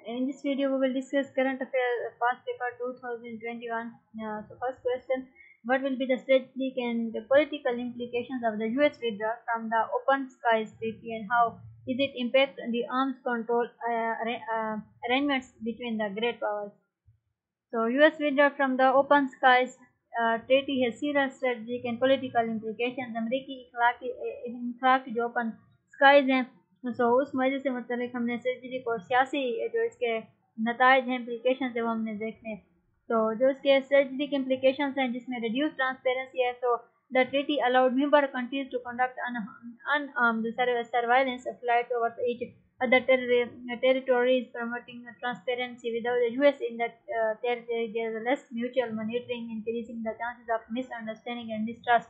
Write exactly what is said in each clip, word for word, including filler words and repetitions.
in this video we will discuss current affairs past paper two thousand twenty-one. Uh, so first question, what will be the strategic and the political implications of the U S withdrawal from the Open Skies Treaty, and how is it impact on the arms control uh, uh, arrangements between the great powers? So U S withdrawal from the Open Skies uh, Treaty has serious strategic and political implications. अमरीकी इखलाक इखलाक जो open skies हैं, सो उस वजह से मतलब हमने strategic और सियासी जो इसके नतायज हैं, इम्प्लीकेशन है, वो हमने देखे। तो जो इसके स्ट्रेटजिक इम्प्लीकेशन हैं जिसमें रिड्यूस ट्रांसपेरेंसी है, तो the treaty allowed member countries to conduct unarmed surveillance flight over each other ter- territories, promoting transparency. Without the U S in that uh, territory, there is less mutual monitoring, increasing the chances of misunderstanding and mistrust.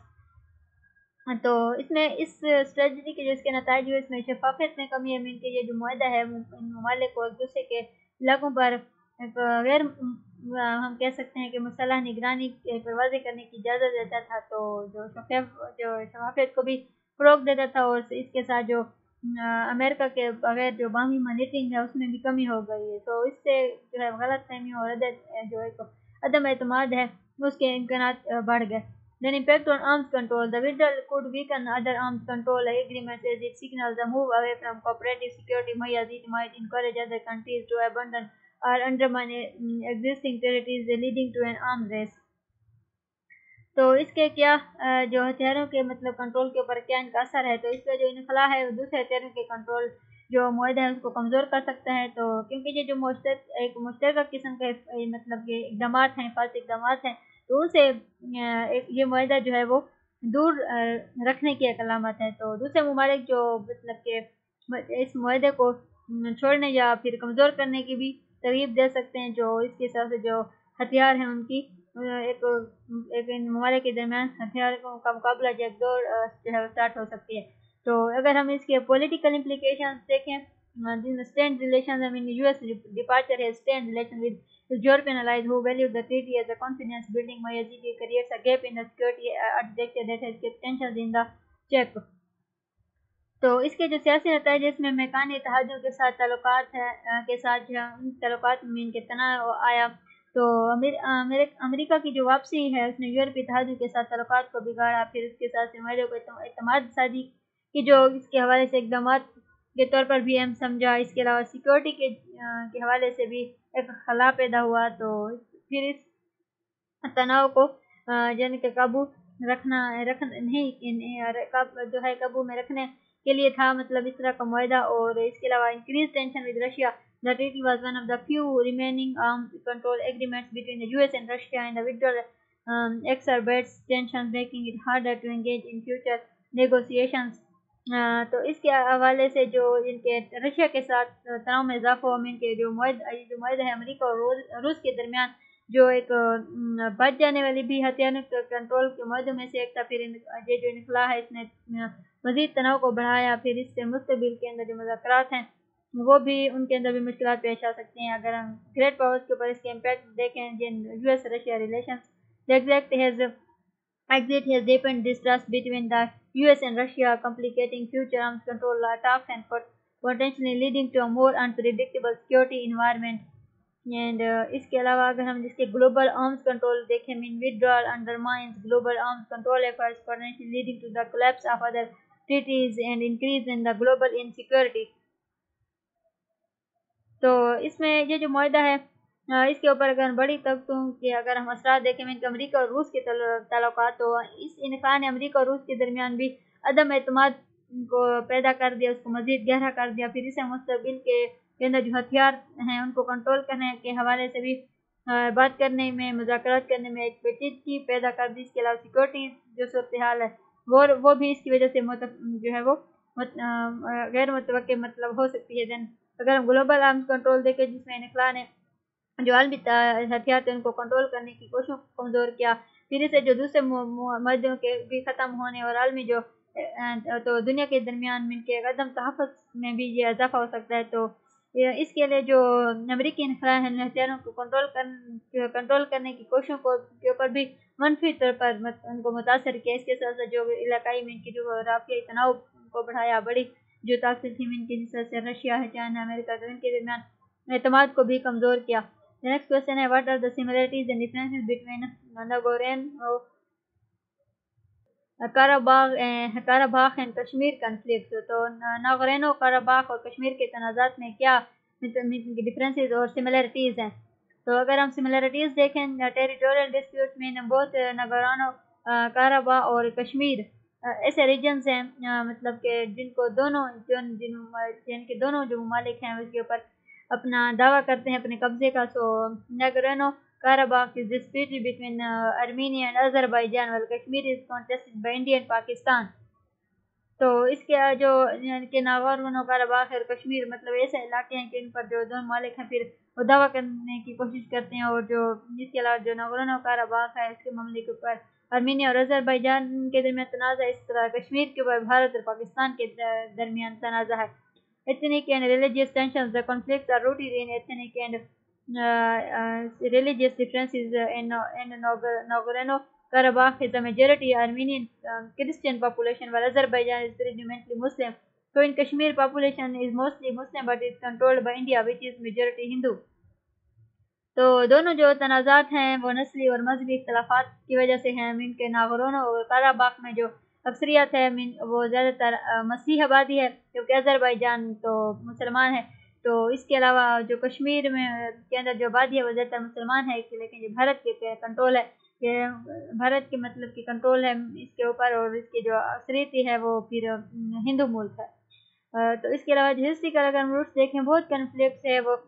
तो इसमें इस strategy के जो इसके नतायज हुए, इसमें शफाफियत में कमी है। मीन के ये जो मुआहदा है इन ममालिक को एक दूसरे के इलाकों पर गैर हम कह सकते हैं कि मुसल्लह निगरानी पर वाज़े करने की इजाज़त देता था, तो जो शफाफ जो शफाफियत को भी फ़रोग़ देता था, और इसके साथ जो अमेरिका के बगैर जो बाहमी मॉनिटरिंग है उसमें भी कमी हो गई है। तो इससे जो है गलत फहमी और जो एक अदम एतमाद है उसके इम्कानात बढ़ गए। Then impact on arms control. The withdrawal could weaken other arms control agreements as it signals a move away from cooperative security measures. It might encourage other countries to abandon or undermine existing territories, leading to an arms race. तो इसके क्या जो हथियारों के मतलब control के ऊपर क्या इनका असर है, तो इसका जो इनखला है वो दूसरे हथियारों के कंट्रोल जो मुआहदा है उसको कमज़ोर कर सकता है। तो क्योंकि ये जो मुश्तर एक मुश्तरका किस्म के मतलब के इक़दाम हैं, हिफाजती इक़दाम हैं, तो उनसे एक ये मुआहदा जो है वो दूर रखने की एक अलामत है। तो दूसरे ममालिक जो मतलब के इस मुआहदे को छोड़ने या फिर कमज़ोर करने की भी तरगीब दे सकते हैं, जो इसके हिसाब से जो हथियार हैं उनकी एक एक इन ममालिक के दरमियान हथियार का मुकाबला जगदौड़ जो है स्टार्ट हो सकती है। तो अगर हम इसके पॉलिटिकल इम्प्लीकेशन देखें, जिन stand relation I mean US departure है stand relation with European allies who value the treaty as a confidence building measure, it creates a gap in the security architecture that has kept tensions in the check. तो इसके जो सियासी नतायज इसमें मैकानी इत्तेहादियों के साथ ताल्लुकात है के साथ जो उन ताल्लुकात में इनके तनाव आया। तो अमेर, अमेरिका की जो वापसी है उसने यूरोपीय इत्तेहादियों के साथ ताल्लुकात को बिगाड़ा। फिर उसके साथ मुआहदे को एतमाद साजी की जो इसके हवाले से इक़दाम के तौर पर भी अहम समझा। इसके अलावा सिक्योरिटी के के हवाले से भी एक खला पैदा हुआ। तो फिर इस तनाव को जन के काबू रखना रख नहीं जो है काबू में रखने के लिए था, मतलब इस तरह का मुआहदा। और इसके अलावा increase tension with Russia. The treaty was one of the few remaining arms control agreements between the U S and Russia, and the withdrawal um, exacerbates tensions, making it harder to engage in future negotiations. Uh, तो इसके हवाले से जो इनके Russia के साथ तनाव में इजाफा हुआ, इनके जो मुआहदा जो मुआहदा है अमेरिका और रूस के दरमियान, जो एक बच जाने वाली भी हथियारों के कंट्रोल के मुआहदों में से एक था। फिर ये जो इनखला है इसने मज़ीद तनाव को बढ़ाया। फिर इससे मुस्तबिल के अंदर जो मुज़ाकरात हैं वो भी उनके अंदर भी मुश्किलात पेश आ सकती हैं। अगर हम ग्रेट पावर्स के ऊपर इसके इम्पैक्ट देखें, जिन US Russia relations, the exact has exit has deepened distrust between the U S and Russia, complicating future arms control talks and potentially leading to a more unpredictable security environment. And uh, इसके अलावा अगर हम जिसके global arms control देखें, mean withdrawal undermines global arms control efforts, potentially leading to the collapse of other treaties and increase in the global insecurity. तो इसमें ये जो मुआहदा है इसके ऊपर अगर बड़ी तख्तों के अगर हम असरात देखें, मीन अमेरिका और रूस के ताल्लुकात, तो इस इनका ने अमेरिका और रूस के दरमियान भी अदम एतमाद को पैदा कर दिया, उसको मज़ीद गहरा कर दिया। फिर इसे मुस्तबिल के अंदर जो हथियार हैं उनको कंट्रोल करने के हवाले से भी बात करने में, मुज़ाकरात करने में एक पेचीदगी पैदा कर दी। इसके अलावा सिक्योरिटी जो सूरत हाल है वो वो भी इसकी वजह से जो है वो गैर मुतवक्के मतलब हो सकती है। देन अगर हम ग्लोबल आर्म्स कंट्रोल देखें, जिसमें इनखला ने जो आलमी हथियार थे उनको कंट्रोल करने की कोशिशों को कमज़ोर किया। फिर इसे जो दूसरे मुद्दों के भी ख़त्म होने और आलमी जो तो दुनिया के दरमियान इनके कदम तहफ़्फ़ुज़ में भी ये इजाफा हो सकता है। तो इसके लिए जो अमेरिकी इनखला है हथियारों को कंट्रोल कर कंट्रोल करने की कोशिशों को के ऊपर भी मनफी तौर पर मत, उनको मुतासर किया। इसके साथ साथ जो इलाकाई में इनकी जो राफियाई तनाव को बढ़ाया, बड़ी जो ताकत थी इनकी जिस तरह से रशिया है, चाइना, अमेरिका, तो इनके दरमियान एतमाद को भी कमज़ोर किया। नेक्स्ट क्वेश्चन है, what are the similarities and differences between Nagorno Karabakh Karabakh and Kashmir conflict. तो नागोरेनो कराबाग और कश्मीर के तनाज़ात में क्या डिफरेंसेस और सिमिलरिटीज़ हैं। तो अगर हम सिमिलरिटीज़ देखें, टेरिटोरियल डिस्प्यूट्स में बोथ नागोरेनो कराबाग और कश्मीर ऐसे रीजन्स हैं मतलब कि जिनको दोनों जिन जिनके दोनों जो ममालिक हैं उसके ऊपर अपना दावा करते हैं अपने कब्जे का। सो नागोरेनो Karabakh is disputed between uh, Armenia and Azerbaijan, while Kashmir is contested by India and Pakistan. तो इसके जो के नागोर्नो कराबाख और कश्मीर मतलब ऐसे इलाके हैं कि इन पर जो दोनों मालिक हैं फिर वो दावा करने की कोशिश करते हैं। और जो इसके अलावा जो नागोर्नो कराबाख है इसके मामले के ऊपर आर्मीनिया और अजरबैजान के दरमियान तनाज़ा, इस तरह कश्मीर के ऊपर भारत और पाकिस्तान के दरमियान तनाज़ा है। Ethnic and religious tensions, the conflicts are rooted in ethnic and uh, uh, religious differences in, in Nagorno-Karabakh is a majority Armenian um, Christian population, while Azerbaijan is predominantly Muslim. So in Kashmir, population is mostly Muslim but is controlled by India, which is majority Hindu. तो दोनों जो तनाज़ात हैं वो नस्ली और मजहबी इख्तलाफात की वजह से हैं। इनके नागोर्नो और कराबाख में जो अक्सरियत है वो ज़्यादातर मसीह आबादी है, क्योंकि अज़रबैजान तो मुसलमान है। तो इसके अलावा जो कश्मीर में के अंदर जो आबादी है वो ज़्यादातर मुसलमान है, लेकिन जो भारत के कंट्रोल है, ये भारत के मतलब की कंट्रोल है इसके ऊपर, और इसकी जो अक्सरियत है वो फिर हिंदू मुल्क है। तो इसके अलावा जो हिस्ट्रिकल अगर हम रूट्स देखें, बहुत कन्फ्लिक्ट्स है वो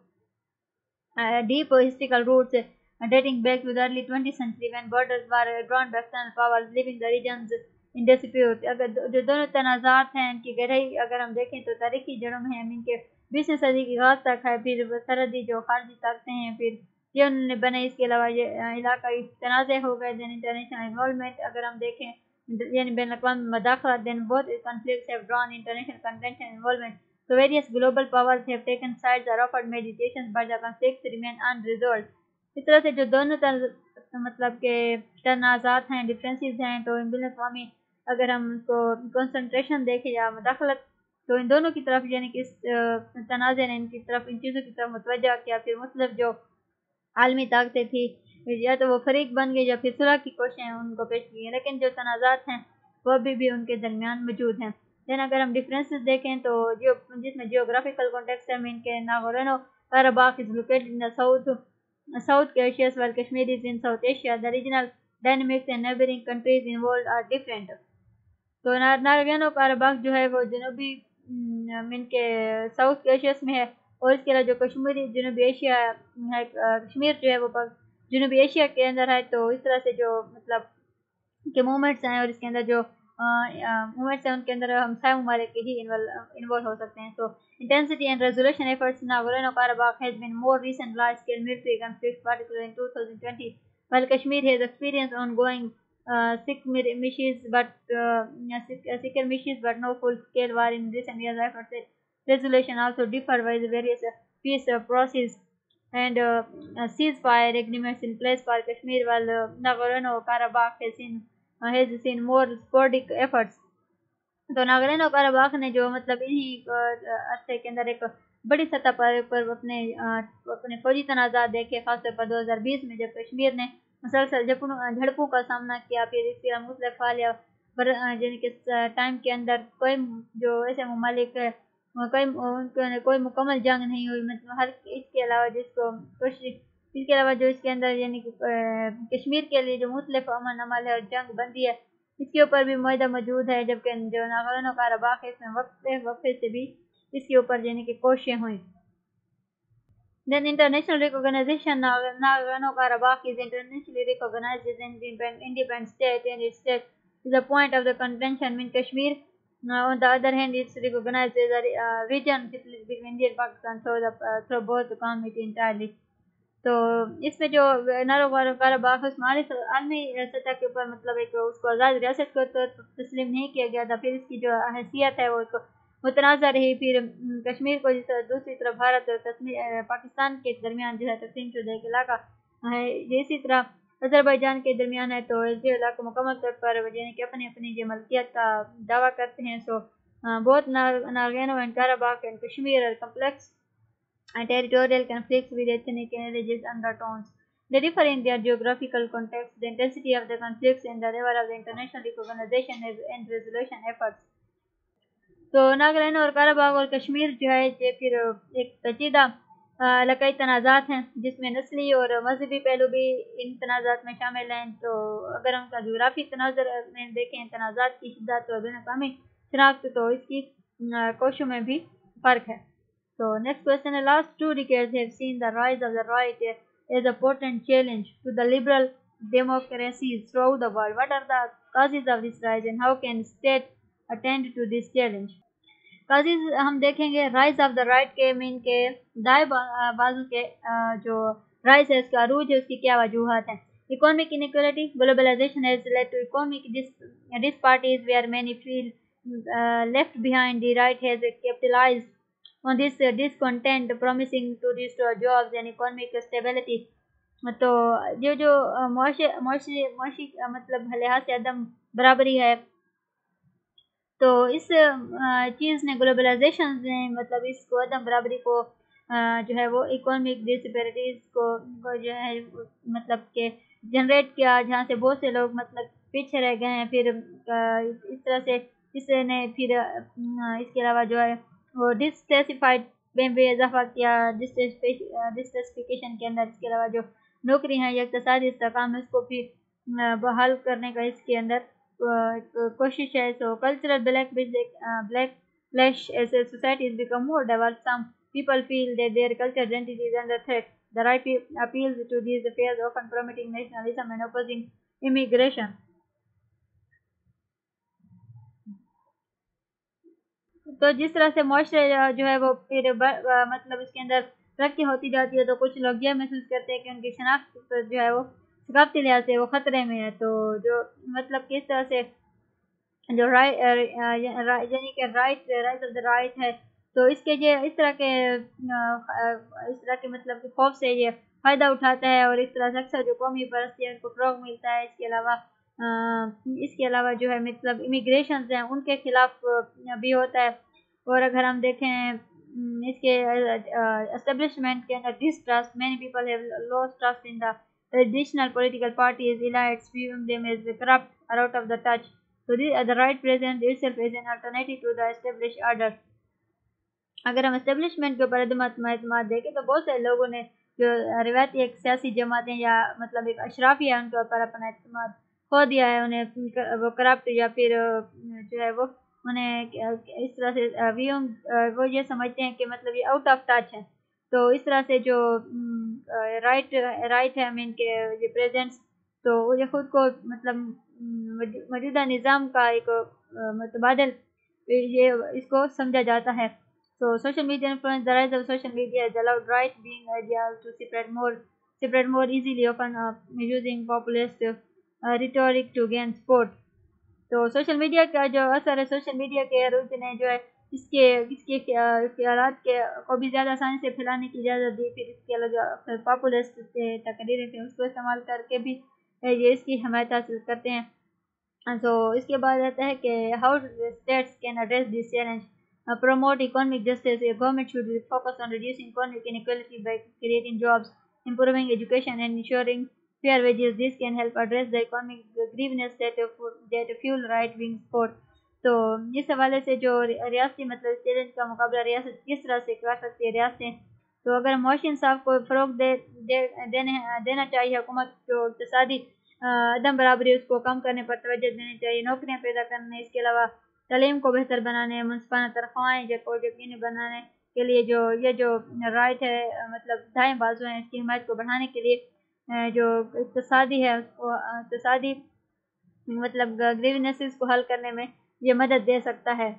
deep historical roots dating back to the early twentieth century when borders were drawn by external powers, leaving the regions in dispute. अगर जो दोनों तनाज़ात हैं इनकी गहराई अगर हम देखें तो तारीखी जड़ों में हम इनके बीसवीं सदी की आगाज़ तक है, फिर सरहदी जो खारजी ताकतें हैं फिर ये उन्होंने बने। इसके अलावा ये इलाकाई तनाज़े हो गए। दैन इंटरनेशनल इन्वॉल्वमेंट अगर हम देखें यानी बैन अक़वामी मदाख़लत, then both conflicts have drawn international contention and involvement. So various global powers have taken sides or offered mediations, but the conflicts remain unresolved. इस तरह से जो दोनों मतलब के तनाज़ात हैं, डिफरेंसेस हैं, तो इन बैन-अक़वामी अगर हम उसको कंसंट्रेशन देखें या मदाख़लत, तो इन दोनों की तरफ यानी कि इस तनाज़े ने इनकी तरफ इन चीज़ों की तरफ मुतवज्जा किया। फिर मतलब जो आलमी ताकतें थी या तो वो फरीक बन गई या फिर सुलह की कोशिशें उनको पेश की, लेकिन जो तनाज़ात हैं वो अभी भी उनके दरमियान मौजूद हैं। दैन अगर हम डिफरेंसेस देखें तो जो जिसमें जियोग्राफिकल कॉन्टेक्स्ट है इनके Nagorno Karabakh is located in the south south Asia, while Kashmir is in South Asia. The regional dynamics and neighboring countries involved are different. तो नागोर्नो कराबाख जो है वो जनूबी इनके साउथ एशिया में है, और इसके अलावा जो कश्मीरी जनूबी एशिया है, कश्मीर जो है वो जनूबी एशिया के अंदर है। तो इस तरह से जो मतलब के मूवमेंट्स हैं और इसके अंदर जो मूवमेंट्स हैं उनके अंदर हम सारे ममालिक के ही इन्वॉल्व हो सकते हैं। So intensity and resolution efforts in Nagorno-Karabakh has been more recent large-scale military conflicts, particularly in two thousand twenty, while Kashmir has experienced ongoing uh, skirmishes but uh, skirmishes but no full-scale war in recent years. Efforts at resolution also differ by the various uh, peace uh, process and uh, uh, ceasefire agreements in place for Kashmir, while uh, Nagorno-Karabakh has seen uh, has seen more sporadic efforts. तो Nagorno Karabakh ने जो मतलब इन्हीं अरसे के अंदर एक बड़ी सतह पर, पर अपने अपने फौजी तनाज़ात देखे, खासतौर पर दो हज़ार बीस में जब कश्मीर ने मुसलसल झड़पों का सामना किया। फिर इसके मुख्तलिफ हाल या यानी कि टाइम के अंदर कोई जो ऐसे ममालिक है कोई कोई मुकम्मल जंग नहीं हुई, मतलब हर इसके अलावा जिसको कोशिश इसके अलावा जो इसके अंदर यानी कि कश्मीर के लिए जो मुख्तलिफ अमन अमल है और जंग बंदी है इसके ऊपर भी मुआहदा मौजूद है, जबकि जो नागोर्नो कराबाख है इसमें वक्फे वक्फे से भी इसके ऊपर यानी कि कोशिशें हुई। Then international recognition, Nagorno Karabakh is internationally recognized as an independent state, and its state is a point of the contention in Kashmir. Uh, on the other hand, it's recognized as a uh, region between India and Pakistan, so the uh, through both community entirely. तो इसमें जो Nagorno Karabakh उस्मानी आलमी सतह के ऊपर मतलब एक उसको आज़ाद रियासत को तो तस्लीम नहीं किया गया था। फिर इसकी जो हैसियत है वो मुतनाज़ा रही। फिर कश्मीर को जिस दूसरी तरफ भारत और कश्मीर पाकिस्तान के दरमियान जो है तकसीम शुदा एक इलाका है, ये इसी तरह अज़रबैजान के दरमियान है। तो ये इलाका मुकम्मल तौर पर यानी कि अपनी अपनी जो मलकियत का दावा करते हैं। सो बहुत Nagorno and Karabakh and Kashmir complex and territorial conflicts with ethnic and religious undertones. They differ in their geographical context, the intensity of the conflicts, and the level of the international recognition and resolution efforts. तो नागालैंड और काराबाग और कश्मीर जो है ये फिर एक पेचीदा इलाकाई तनाज़ात हैं जिसमें नस्ली और मजहबी पहलू भी इन तनाज़ात में शामिल हैं। तो अगर हम उनका जोग्राफी तनाज़र में देखें तनाज़ात की शिद्दत और बैनुल-अक़वामी शनाख्त तो इसकी कोशों में भी फ़र्क है। So next question is last two decades have seen the rise of the right as a potent challenge to the liberal democracies throughout the world. What are the causes of this rise and how can state attend to this challenge? causes हम देखेंगे rise of the right के mean के दाएं बाजू के जो rise है उसका अरूज है उसकी क्या वजूहत हैं। Economic inequality globalisation has led to economic disparities where many feel left behind the right has capitalised on this uh, discontent promising to restore jobs and economic stability। तो जो जो मुआशे मुआशे मुआशी मतलब लिहाज से अदम बराबरी है तो इस चीज़ ने ग्लोबलाइजेशन ने मतलब इसको अदम बराबरी को जो है वो इकोनॉमिक डिस्पैरिटीज़ को, को जो है मतलब के जनरेट किया जहाँ से बहुत से लोग मतलब पीछे रह गए हैं। फिर इस तरह से इसने फिर इसके अलावा जो है वो डिस्क्लासिफाइड में भी इजाफा किया डिस्क्लासिफिकेशन के अंदर। इसके अलावा जो नौकरी हैं या इक़्तिसादी इस्तेहकाम है उसको भी बहाल करने का इसके अंदर कोशिश है। So cultural black black flash as a society is become more diverse some people feel that their cultural identity is under threat. The right appeals to these affairs often promoting nationalism and opposing immigration. तो जिस तरह से मुआशरे जो है वो फिर मतलब इसके अंदर तरक्की होती जाती है तो कुछ लोग ये महसूस करते हैं कि उनकी शनाख्त जो है वो सकाफती लिहाज से वो ख़तरे में है। तो जो मतलब किस तरह से जो राइट यानी कि right right of the right है तो इसके ये इस तरह के इस तरह के मतलब के खौफ से ये फ़ायदा उठाता है और इस तरह से अक्सर जो कौमी परस्ती है उनको फ़रोग़ मिलता है। इसके अलावा इसके अलावा जो है मतलब इमिग्रेशन हैं उनके खिलाफ भी होता है। और अगर हम देखें इसके एस्टेब्लिशमेंट के अंदर distrust many people have lost trust in the traditional political parties elites viewing them as corrupt or out of the touch। So the right present itself is an alternative to the established order। अगर हम establishment के ऊपर अदम देखें तो बहुत से लोगों ने जो रिवायती एक सियासी जमातें या मतलब एक अशराफी है उनके ऊपर अपना एतमाद खो दिया है। उन्हें वो करप्ट या फिर जो है वो उन्हें इस तरह से व्यू वो ये समझते हैं कि मतलब ये आउट ऑफ टच है। तो इस तरह से जो राइट राइट है मीन के ये प्रेजेंट्स तो ये खुद को मतलब मौजूदा निज़ाम का एक मुतबादिल ये इसको समझा जाता है। So social media influence the rise of social media has allowed right being ideas to spread more spread more easily, often uh, using populist uh, rhetoric to gain support। तो सोशल मीडिया का जो असर है social media के अरूज ने जो है इसके इसके ख्यालात के को भी ज़्यादा आसानी से फैलाने की इजाज़त दी। फिर इसके अलावा जो पॉपुलिस्ट थे तकरीरें थे उसको इस्तेमाल करके भी ये इसकी हमायत हासिल करते हैं। तो इसके बाद आता है कि how states can address this challenge. Uh, promote economic justice. A government should focus on reducing economic inequality by creating jobs, improving education, and ensuring fair wages. This can help address the economic grievances that, that fuel right-wing support। तो इस हवाले से जो रियासती मतलब challenge का मुकाबला रियासत किस तरह से कर सकती है रियासतें। तो अगर मुआशी इंसाफ को फ़रोग़ दे, दे देने देना चाहिए, हुकूमत जो इक़्तिसादी अदम बराबरी उसको कम करने पर तवज्जो देनी चाहिए, नौकरियाँ पैदा करने, इसके अलावा तालीम को बेहतर बनाने, मुनसिफाना तनख्वाहें को यकीनी बनाने के लिए जो ये जो राइट है मतलब दाएं बाजू हैं इसकी हिमायत को बढ़ाने के लिए जो इक़्तिसादी है उसको इक़्तिसादी मतलब ग्रीवेंसेस को हल करने में ये मदद दे सकता है।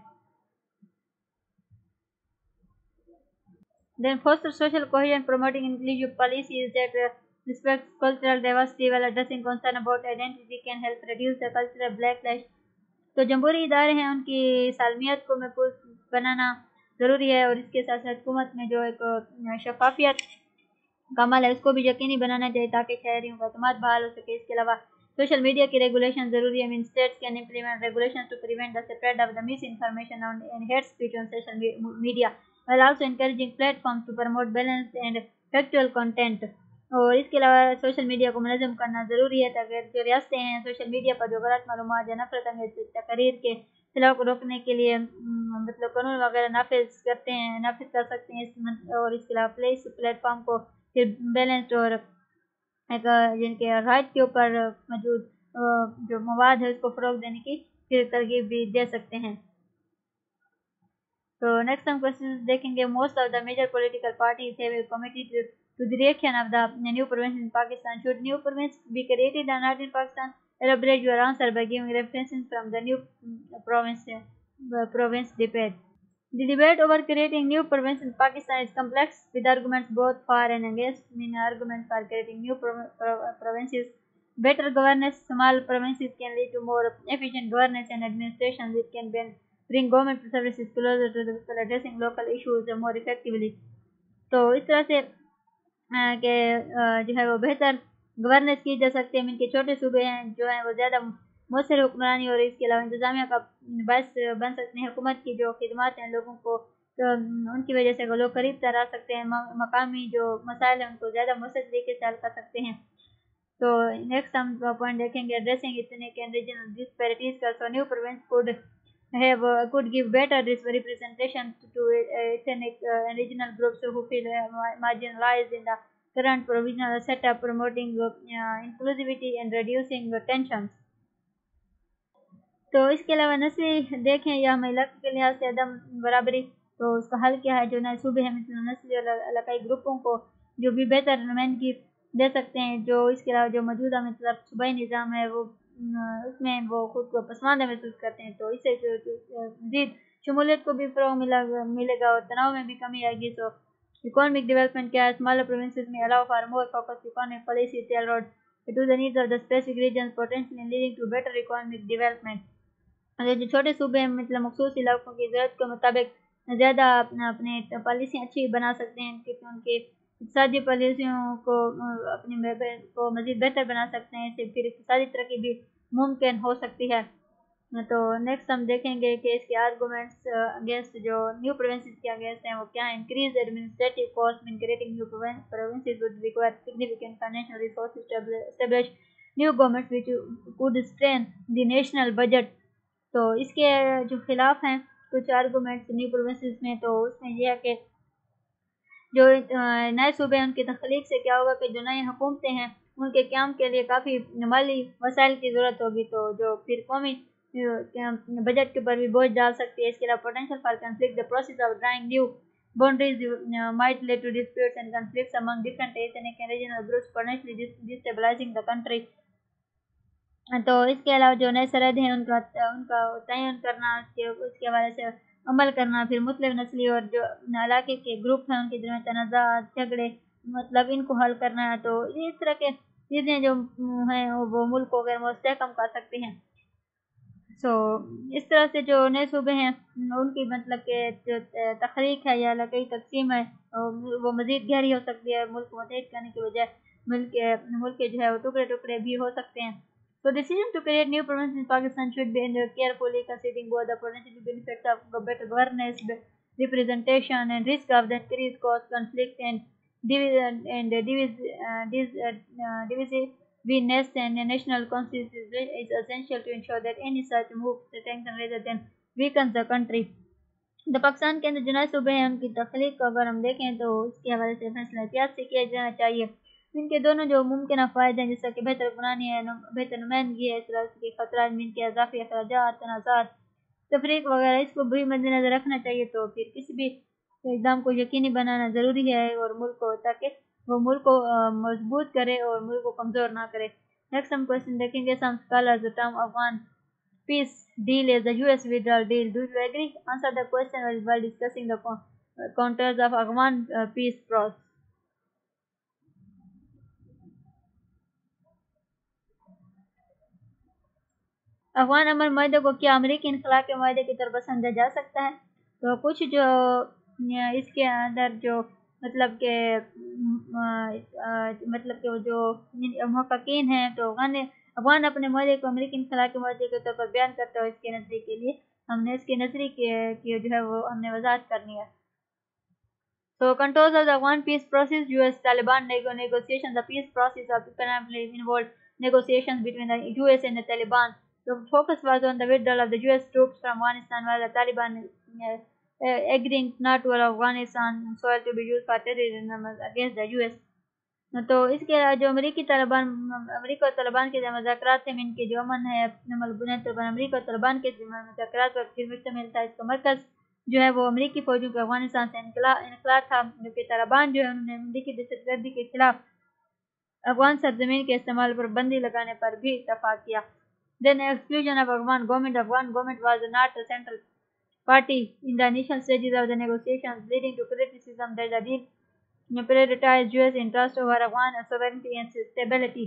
Then foster social cohesion, promoting inclusive policies that uh, respect cultural diversity while addressing concern about identity can help reduce the cultural backlash। तो जमहूरी इदारे हैं उनकी सालमियत को महफूज बनाना ज़रूरी है और इसके साथ साथ हुकूमत में जो एक शफाफियत का अमल है उसको भी यकीनी बनाना चाहिए ताकि शहरियों का एतमाद बहाल हो सके। इसके अलावा सोशल मीडिया की रेगुलेशन ज़रूरी है। Mean states can implement regulation to prevent the spread of the misinformation and hate speech on social media. while also encouraging platforms to promote balanced and factual content. और इसके अलावा social media को मुनज़्ज़म करना ज़रूरी है ताकि जो रियासतें हैं सोशल मीडिया पर जो गलत मालूमात या नफरत अंगेज़ तकरीर के खिलाफ को रोकने के लिए मतलब कानून वगैरह नाफिज करते हैं नाफिज कर सकते हैं इस और इसके अलावा प्ले इस प्लेटफॉर्म को फिर बैलेंस्ड और एक जिनके राइट के ऊपर मौजूद जो मवाद है उसको फ़रोग देने की फिर तरगीब भी दे सकते हैं। तो नेक्स्ट हम क्वेश्चन देखेंगे। Most of the major political parties have committed to the reaction of the new provinces in Pakistan. Should new provinces be created or not in Pakistan? Elaborate your answer by giving references from the new province uh, province debate. The debate over creating new provinces in Pakistan is complex, with arguments both for and against. Main arguments for creating new prov prov provinces: better governance. Small provinces can lead to more efficient governance and administration. It can bring government services closer to the people, addressing local issues more effectively. तो इस तरह से के जो है वो बेहतर governance की जा सकती है। इनके छोटे सूबे हैं जो हैं वो ज़्यादा मौसर हुक्मरानी और इसके अलावा इंतज़ामिया का बायस बन सकते हैं। हुकूमत की जो खिदमत हैं लोगों को तो उनकी वजह से लोग करीब तर आ सकते हैं। मकामी जो मसाइल हैं उनको ज़्यादा मौसर तरीके से हल कर सकते हैं। तो नेक्स्ट हम पॉइंट देखेंगे addressing ethnic and regional disparities का। So new province could have uh, could give better representation to uh, ethnic uh, and regional groups who feel uh, marginalized in the current provisional setup, promoting uh, inclusivity and reducing uh, tensions. तो इसके अलावा नस्ली देखें या महिला के लिहाज से अदम बराबरी, तो उसका हल क्या है। जो नए सूबे हैं मतलब नस्ली और इलाकाई ग्रुपों को जो भी बेहतर नुमाइंदगी दे सकते हैं। जो इसके अलावा जो मौजूदा मतलब सूबाई निज़ाम है वो उसमें वो खुद को पसमानदा महसूस करते हैं। तो इससे जो मज़ीद शमूलियत को भी फ़रोग़ मिला मिलेगा और तनाव में भी कमी आएगी। सो इकोनॉमिक डेवलपमेंट क्या है। स्मॉलर प्रोविंसेस में allow for more focus economic policy tailored to the needs of the specific regions, potentially leading to better economic development. अगर जो छोटे सूबे हैं मतलब मखसूस इलाकों की ज़रूरत के मुताबिक ज़्यादा अपना अपने पॉलिसी अच्छी बना सकते हैं क्योंकि उनके इक़्तिसादी पॉलिसियों को अपनी को मज़ीद बेहतर बना सकते हैं। इससे फिर इक़्तिसादी तरक्की भी मुमकिन हो सकती है। तो नेक्स्ट हम देखेंगे कि इसके आर्गूमेंट्स अगेंस्ट जो न्यू प्रोविंसेस के अगेंस्ट हैं वो क्या है। Increase administrative cost in creating new provinces would require significant financial resources to establish new governments which could strain the national budget. तो इसके जो खिलाफ हैं कुछ आर्गूमेंट्स न्यू प्रोविंसेस में, तो उसमें यह है कि जो नए सूबे हैं उनकी तख्लीक से क्या होगा कि जो नई हुकूमतें हैं उनके क़याम के लिए काफ़ी माली वसाइल की ज़रूरत होगी, तो जो फिर कौमी बजट के ऊपर भी बोझ डाल सकती है। इसके अलावा potential for conflict, the process of drawing new boundaries might lead to disputes and conflicts among different ethnic and regional groups, potentially destabilising the country. तो इसके अलावा जो नए सरहदें हैं उनका उनका तयन करना, उसके उसके हवाले से अमल करना, फिर मुख्तलिफ नस्ली और जो इलाके के ग्रुप हैं उनके दरमियान तनाज़ात झगड़े मतलब इनको हल करना है। तो इस तरह के चीज़ें जो हैं वो मुल्क को अगर मुस्तहकम कर सकती हैं। सो so, इस तरह से जो नए सूबे हैं उनकी मतलब के जो तखरीक है या इलाकाई तकसीम है वो मज़ीद गहरी हो सकती है। मुल्क को मुतहद करने के बजाय मुल्क के मुल्क के जो है वो टुकड़े टुकड़े भी हो सकते हैं। So decision to create new provinces in Pakistan should be under carefully considering both the potential benefits of better governance, representation, and risk of the increased cost, conflict, and division and divisiveness and national consensus is essential to ensure that any such move strengthens rather than weakens the country. The Pakistan के अंदर जो नए सूबे हैं उनकी तख्लीक को अगर हम देखें तो इसके हवाले से फैसला एहतियात से किया जाना चाहिए। इनके दोनों जो मुमकिन फ़ायदे हैं जैसा कि बेहतर हुक्मरानी है, बेहतर नुमाइंदगी है, इस तरह के खतरा इनके इजाफी अखराजात, तनाज़ात, तफरीक वगैरह, इसको भी मद्देनज़र रखना चाहिए। तो फिर किसी भी इक़दाम को यकीनी बनाना ज़रूरी है और मुल्क को ताकि वो मुल्क को मजबूत करे और मुल्क को कमज़ोर ना करे। नेक्स्ट हम क्वेश्चन देखेंगे। Some scholars the term Afghan peace deal is the US withdrawal deal, do you agree? Answer the question while discussing the contours of Afghan uh, peace process. Afghan अमन माहदे को क्या अमरीकी इनखला के माहदे की तरफ समझा जा सकता है? तो कुछ जो इसके अंदर जो मतलब के मतलब के जो मुहक्किकीन हैं तो अफगान अफगान अपने माहदे को अमरीकी इनखला के माहदे के तौर पर बयान करते हुए इसके नजरिए के लिए हमने इसके नजरिए के, के जो है वो हमने वजाहत करनी है। So contours of the One Peace process, U S Taliban nego negotiations. The peace process of primarily involved negotiations between the U S and the Taliban. The focus was on the withdrawal of the U S troops from Afghanistan, while the Taliban uh, uh, agreeing not to allow Afghanistan soil to be used for terrorism against the U S. तो इसके जो अमरीकी तालिबान अमरीका और तालिबान के जो मुज़ाकरात थे, इनके जो अमन है बुनियाद पर अमरीका और तालिबान के मुज़ाकरात पर फिर मुश्तमिल था। इसका मरकज़ जो है वो अमरीकी फौजों के अफगानिस्तान से इनकला इनकला था, जो कि तालिबान जो है उन्होंने अमरीकी दहशतगर्दी के खिलाफ अफगान सरजमीन के इस्तेमाल पर बंदी लगाने पर भी इत्तफाक किया। Then exclusion of Afghan government Afghan government was not a central party in the initial stages of the negotiations, leading to criticism that the deal prioritize U S interest over Afghan sovereignty and stability।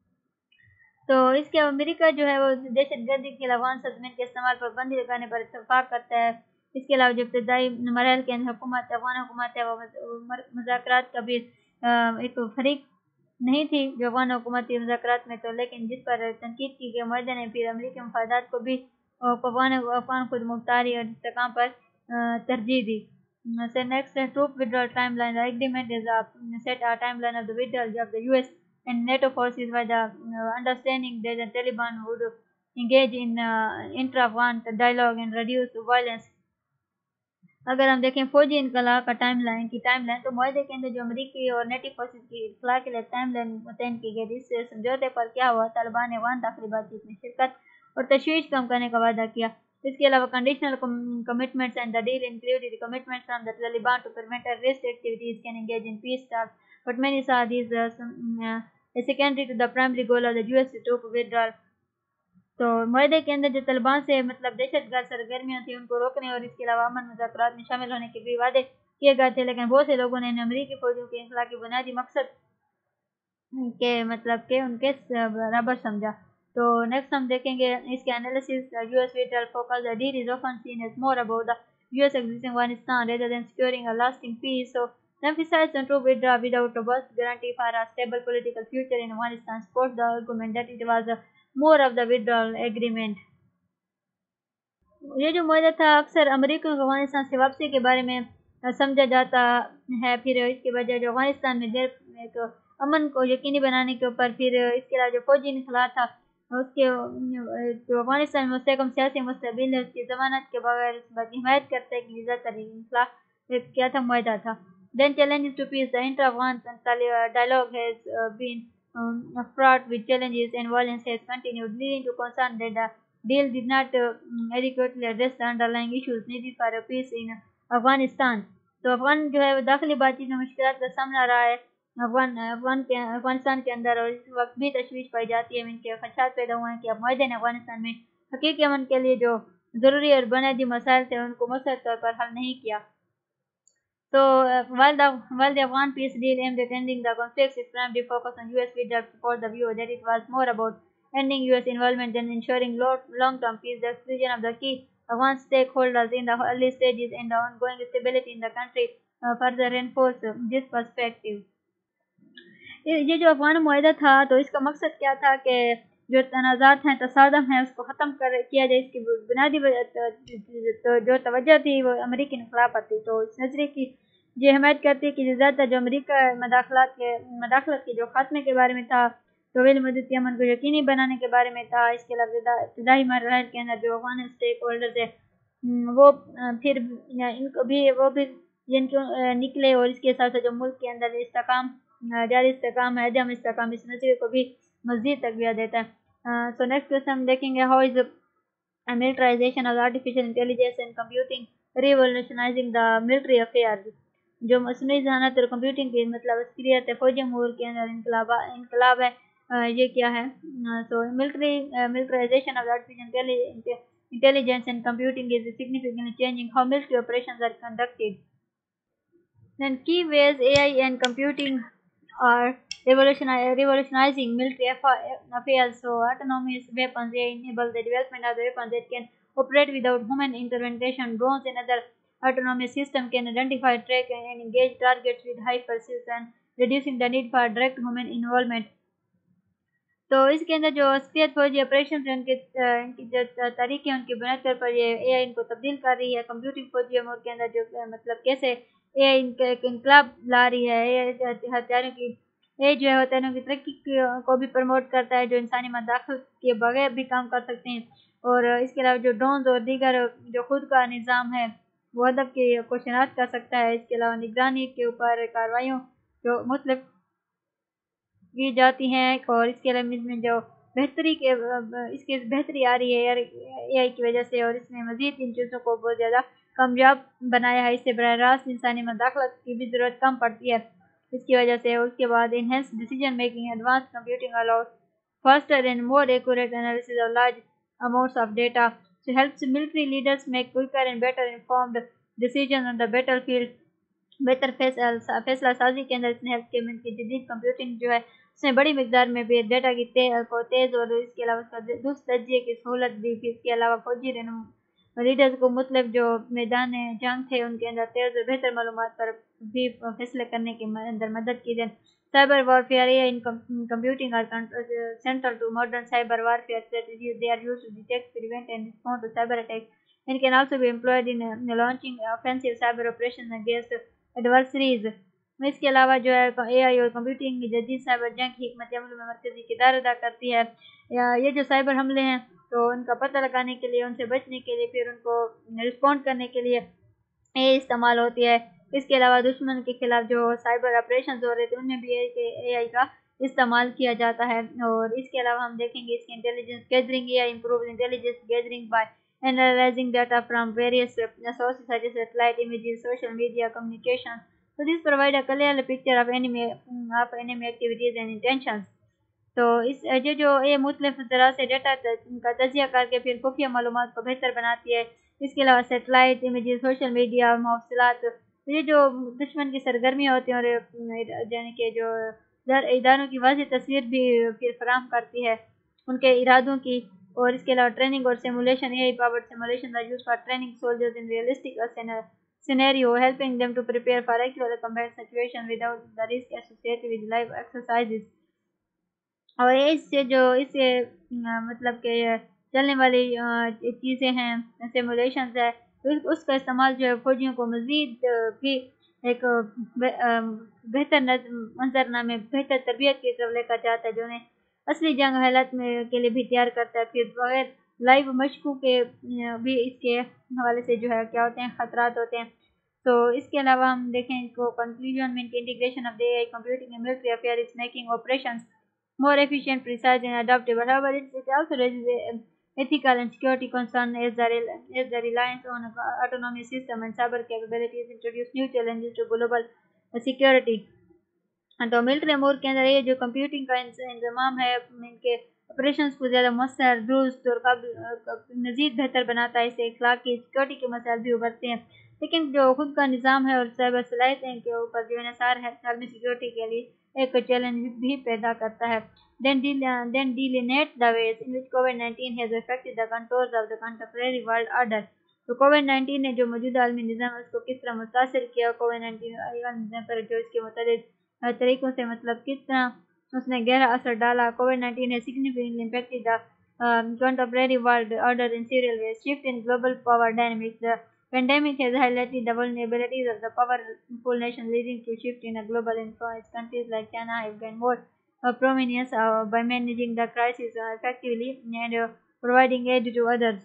तो इसके America जो है वो दहशतगर्दी के खिलाफ अफगान सरजमीन के इस्तेमाल पर बंदी लगाने पर इत्तफाक करता है। इसके अलावा जो इब्तदाई मरहल के हुकूमत अफगान हुकूमत है वो मुज़ाकरात का भी एक फरीक नहीं थी जो अफगान हुकूमत की मुज़ाकरात में, तो लेकिन जिस पर तनकीद की गई मुआहदे ने फिर अमरीकी मफादात को भी अफगान अफगान खुद मुख्तारी और इस्तेकाम पर तरजीह दी। So next, uh, troop withdrawal timeline. The agreement is a set a timeline of the withdrawal of the U S and NATO forces by the uh, understanding that the Taliban would engage in uh, intra-Afghan dialogue and reduce violence। अगर हम देखें फौजी इनकला का timeline की timeline तो मुआहदे के अंदर जो अमरीकी और नेटिव फोर्सेज की इनकला के लिए टाइमलाइन मुतयन की गई। इससे समझौते पर क्या हुआ, तालिबान ने अफगान दाखिली बातचीत में शिरकत और तशवीश कम करने का वादा किया। इसके अलावा conditional commitments and the deal included the commitments from the Taliban to prevent terrorist activities can engage in peace talks, but many saw this secondary to the primary goal of the US troop withdrawal. तो मुआहदे के अंदर जो तालिबान से मतलब दहशतगर्द सरगर्मियाँ थी उनको रोकने और इसके अलावा अमन मुज़ाकरात में शामिल होने के भी वादे किए गए थे, लेकिन बहुत से लोगों ने अमरीकी फौजों के इनकला की बुनियादी मकसद के मतलब के उनके बराबर समझा। तो नेक्स्ट हम देखेंगे इसके analysis. US withdrawal focus the deal is often seen as more about the US existing Afghanistan rather than securing a lasting peace. So emphasize on troop withdrawal without robust guarantee for a stable political future in Afghanistan supports the argument that it was a more of the withdrawal agreement। ये जो मुआहदा था अक्सर अमरीका को अफगानिस्तान से वापसी के बारे में समझा जाता है, फिर इसके बजाय जो अफगानिस्तान में देर एक अमन को यकीनी बनाने के ऊपर फिर इसके अलावा जो फौजी इनखला था उसके जो अफगानिस्तान में मुस्तहकम सियासी मुस्तबिल है उसकी जमानत के बगैर इस बात की हिमायत करते हैं कि ज़्यादातर इनखला क्या था मुआहदा था। Then challenges to peace. The intra-Afghan dialogue has uh, been um, fraught with challenges and violence has continued, leading to concern that the deal did not uh, adequately address the underlying issues needed for a peace in Afghanistan। तो अफगान जो है दाखिली बातचीत में मुश्किलात का सामना रहा है अफगान अफगान के अफगानिस्तान के अंदर, और इस वक्त भी तशवीश पाई जाती है, इनके खदशात पैदा हुए हैं कि अब मुआहदे ने अफगानिस्तान में हकीकी अमन के लिए जो ज़रूरी और बुनियादी मसाइल थे उनको मुसलसल तौर पर हल नहीं किया। So uh, while the while the Afghan peace deal aimed at ending the conflict, its primary focus on U S withdrawal supports the view that it was more about ending U S involvement than ensuring long-term peace. The exclusion of the key Afghan stakeholders in the early stages and the ongoing stability in the country uh, further reinforce this perspective। ये जो अफगान मुआहदा था तो इसका मकसद क्या था कि जो तनाज़ात हैं तसादम है उसको ख़त्म कर किया जाए। इसकी बुनियादी तो जो तवज्जो थी वो अमरीकी इनकलाब पर थी। तो इस नजरिए की ये हिमायत करती है कि ज़्यादातर जो अमरीका मदाखलत के मदाखलत के जो खात्मे के बारे में था, तवील मुद्दत के अमन को यकीनी बनाने के बारे में था। इसके अलावा इब्तदाई मरहल के अंदर जो अफगान स्टेक होल्डर्स है वो फिर इनको भी वो भी जिनको निकले और इसके साथ साथ जो मुल्क के अंदर इस्तेकाम जारी इस्तेकाम है अदम इस्तेकाम इस नजरिए को भी मज़ीद तक़वियत देता है। सो नेक्स्ट क्वेश्चन हम देखेंगे, how is militarisation of artificial intelligence and computing revolutionising the military affairs. जो मसनूई ज़हानत और कंप्यूटिंग की मतलब अस्करियत है फौजी अमूर के अंदर इनकलाब इनकलाब है, ये क्या है। So military militarisation of artificial intelligence and computing is significantly changing how military operations are conducted. Then key ways A I and computing are revolutionizing military affairs. So autonomous weapons A I enable the development of the weapons that can operate without human intervention. Drones and other autonomous systems can identify, track, and engage targets with high precision, reducing the need for direct human involvement। तो इसके अंदर जो अस्करियत फौजी operation है उनके इनकी जो तरीके हैं उनकी बुनियाद पर ये ए आई इनको तब्दील कर रही है। कंप्यूटिंग फौजी अमूर के अंदर जो मतलब कैसे ए आई इनका एक इनकलाब ला रही है। ए आई हथियारों की ये जो है हथियारों की तरक्की को भी प्रमोट करता है, जो इंसानी मदाखलत के बगैर भी काम कर सकते हैं। और इसके अलावा जो ड्रोन्स और दीगर जो खुद का निज़ाम है वो अदब के को शिनाख्त कर सकता है। इसके अलावा निगरानी के ऊपर कार्रवाइयों जो मतलब की जाती हैं, और इसके अलावा इसमें जो बेहतरी के इसके बेहतरी आ रही है ए आई की वजह से, और इसमें मज़ीद इन चीज़ों को बहुत ज़्यादा कामयाब बनाया है। इससे बराह रास्त इंसानी मदाखलत की भी ज़रूरत कम पड़ती है इसकी वजह से। उसके बाद enhance decision making, advance computing allows faster and more accurate analysis of large amounts of data, so helps military leaders make quicker and better informed decisions on the battlefield। बेहतर फैसला फैसला साजी के अंदर इसने हेल्थ केयर में की जदीद कंप्यूटिंग जो है उसमें बड़ी मकदार में भी डेटा की ते, को तेज़ और इसके अलावा उसका दुरुस्त दर्जे की सहूलत दी। फिर इसके अलावा फौजी लीडर्स को मतलब जो मैदान जंग थे उनके अंदर तेज़ और बेहतर मालूमात पर भी फैसले करने के अंदर मदद की जाए। Cyber warfare A I in com computing are central to modern cyber warfare strategies. They are used to detect, prevent, and respond to cyber attacks, and can also be employed in uh, launching offensive cyber operations against adversaries। इसके अलावा जो है ए आई और computing की जदीद cyber जंग की हिकमत अमल में मरकजी किरदार अदा करती है। या ये जो साइबर हमले हैं तो उनका पता लगाने के लिए, उनसे बचने के लिए, फिर उनको रिस्पॉन्ड करने के लिए ये इस्तेमाल होती है। इसके अलावा दुश्मन के खिलाफ जो साइबर ऑपरेशन हो रहे थे उनमें भी ए आई का इस्तेमाल किया जाता है। और इसके अलावा हम देखेंगे इसकी intelligence gathering, A I improve intelligence gathering by analysing data from various sources such as satellite images, social media, communication. So this provide a clear picture of enemy of enemy activities and intentions। तो इस ये जो ये मुख्तलिफ तरह से data का तजिया करके फिर खुफिया मालूमात को बेहतर बनाती है। इसके अलावा सेटेलाइट इमेजेस, सोशल मीडिया, मौसलात, तो ये जो दुश्मन की सरगर्मियाँ होती हैं और यानी कि जो इदारों की वाज़ेह तस्वीर भी फिर फराहम करती है उनके इरादों की। और इसके अलावा ट्रेनिंग और simulation, A I powered simulation are used for training soldiers in realistic scenario, helping them to prepare for actual combat situation without the risk associated with live exercises। और इससे जो इससे मतलब के चलने वाली चीज़ें हैं, सिमुलेशंस है, तो उसका इस्तेमाल जो है फौजियों को मज़ीद भी एक बेहतर मंजरनामे, बेहतर तरबियत की तरफ लेकर जाता है, जो उन्हें असली जंग हालात में के लिए भी तैयार करता है। फिर बगैर लाइव मशकों के भी इसके हवाले से जो है क्या होते हैं, ख़तरात होते हैं। तो इसके अलावा हम देखें इसको कंक्लूजन में, integration of the A I computing in military affair is making operations more efficient, precise, and adaptable। However, it, it also raises a, ethical and security concern as the, as the reliance on autonomous system and cyber capabilities introduce new challenges to global security। तो military अमूर के अंदर ये जो computing का इंतजाम है इनके ऑपरेशंस को ज़्यादा मौसर, दुरुस्त और मज़ीद बेहतर बनाता है। इससे इखलाकी सिक्योरिटी के मसाइल भी उभरते हैं, लेकिन जो खुद का निज़ाम है और साइबर सलाहियतें के ऊपर जो इन्हिसार है आलमी सिक्योरिटी के लिए एक चैलेंज भी पैदा करता है। Then, then delineate the ways in which COVID nineteen has affected the contours of the contemporary world order। तो कोविड नाइन्टीन ने जो मौजूदा आलमी निज़ाम है उसको किस तरह मुतासर किया, कोविड नाइन्टीन पर जो इसके मुताबिक तरीक़ों से मतलब किस तरह उसने गहरा असर डाला। कोविड नाइन्टीन ने significantly impacted the uh, contemporary world order in several ways। Shift in global power dynamics, the pandemic has highlighted the vulnerabilities of the powerful nations, leading to shift in a global influence। Countries like China have gained more uh, prominence uh, by managing the crisis uh, effectively and uh, providing aid to others।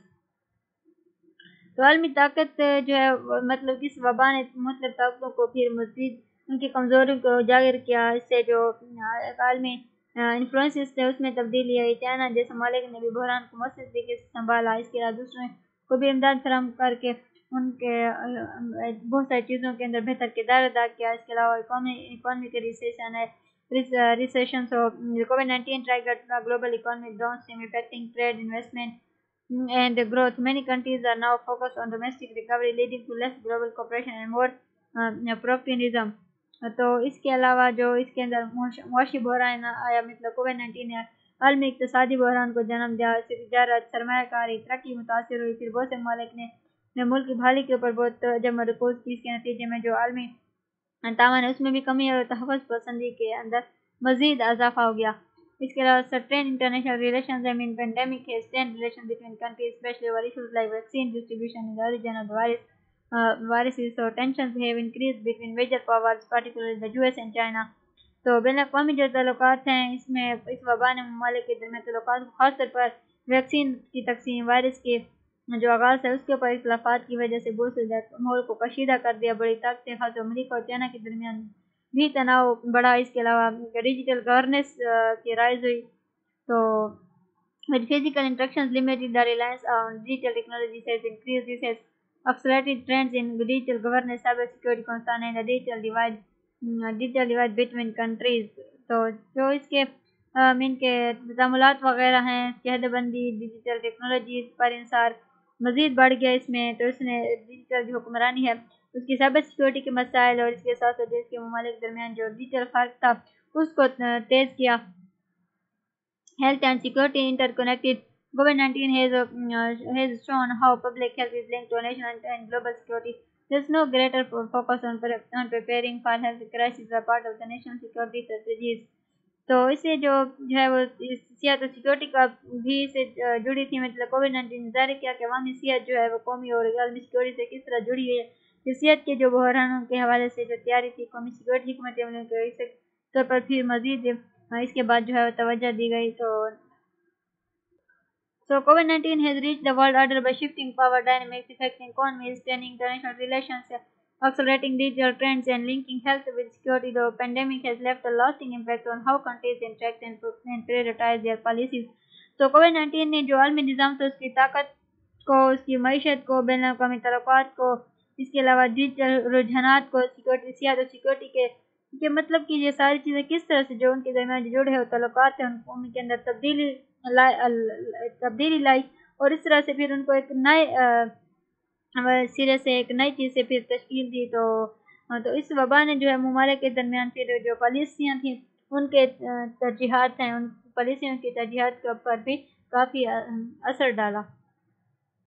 तो आलमी ताकत जो है मतलब इस वबा ने मतलब ताकतों को फिर मज़ीद उनकी कमज़ोरी को उजागर किया। इससे जो आलमी इन्फ्लुएंसेस थे उसमें तब्दीली आई। चाइना जैसे मालिक ने भी बहरान को मौसर तरीके से संभाला। इसके अलावा दूसरों को भी इमदाद फराहम करके उनके बहुत सारी चीज़ों के अंदर बेहतर किरदार अदा किया। इसके अलावा इकोनॉमी इकोनॉमी के रिसेशन है recession so COVID nineteen triggered global economic downstream affecting trade, investment and growth। Many countries are now focused on domestic recovery, leading to less global cooperation and more uh, protectionism। तो इसके अलावा जो इसके अंदर मुआशी बहरान आया, मतलब कोविड नाइन्टीन ने आलमी इक़्तिसादी बहरान को जन्म दिया। इससे तिजारत, सरमायाकारी, तरक्की मुतासर हुई। फिर बहुत से मालिक ने मुल्क की भलाई के ऊपर बहुत तवज्जो मरकूज़ की। इसके नतीजे में जो आलमी तावन है उसमें भी कमी और तहफ़्फ़ुज़ पसंदी के अंदर मज़ीद इजाफा हो गया। इसके अलावा certain international relations I mean pandemic है strain relation between countries specially over issues like vaccine distribution in the origin of the virus. uh, viruses, so tensions have increased between major powers, particularly the U S and China. तो बैन अवी जो तल्लुकात हैं इसमें इस वबा ने ममालिक के दरमियान तल्लुकात को खासतौर पर वैक्सीन की तकसीम, वायरस के जो आगाज़ है उसके ऊपर इख्लाफात की वजह से बहुत से माहौल को कशीदा कर दिया। बड़ी ताकतें खास अमरीका और चाइना के दरमियान भी तनाव बढ़ा। इसके अलावा डिजिटल गवर्नेंस की राइज हुई। तो with physical interactions limited, the reliance on digital technologies has increased. This has accelerated trends in digital governance, cybersecurity concern, and the digital divide, mm, digital divide between countries. तो जो इसके mean के तजामुलात वगैरह हैं, कहदेबंदी digital technology पर इंसार मज़ीद बढ़ गया इसमें। तो इसने डिजिटल जो हुक्मरानी है उसकी साइबर सिक्योरिटी के मसाइल और इसके साथ साथ इसके ममालिक के दरमियान जो डिजिटल फ़र्क था उसको तेज़ किया। Health and security interconnected. COVID nineteen has uh, has shown how public health is linked to national and, and global security. There is no greater fo- focus on, pre- on preparing for health crises as part of the national security strategies. तो इससे जो जो है वो सियात और security का भी से जुड़ी थी। मतलब कोविड नाइन्टीन ज़ाहिर किया कि अवामी सियात जो है वो कौमी और आलमी सिक्योरिटी से किस तरह जुड़ी है। सियात के जो बहरानों के हवाले से जो तैयारी थी कौमी सिक्योरिटी हिकमत अमल के इस तौर पर फिर मजीद इसके बाद जो है तवज्जो दी गई। तो So COVID nineteen has reached the world order by shifting power dynamics, affecting economies, straining international relations, accelerating digital trends, and linking health with security. The pandemic has left a lasting impact on how countries interact and, and prioritize their policies. तो COVID nineteen ने जो आलमी निज़ाम तो उसकी ताकत को, उसकी मईशत को, बैन अवी तल्लुकात को, इसके अलावा डिजिटल रुझानात को, सिक्योरिटी सियात और सिक्योरिटी के के मतलब कि ये सारी चीज़ें किस तरह से जो उनके दरमियान जो जुड़े हुए तल्लुकात हैं उनके अंदर तब्दीली लाई तब्दीली लाई और इस तरह से फिर उनको एक नए सिरे से एक नई चीज़ से फिर तश्कील दी। तो तो इस वबा ने जो है ममालिक के दरमियान फिर जो पॉलिसियाँ थी उनके तरजीहात हैं उन पॉलिसियों की तरजीहात के ऊपर भी काफ़ी असर डाला।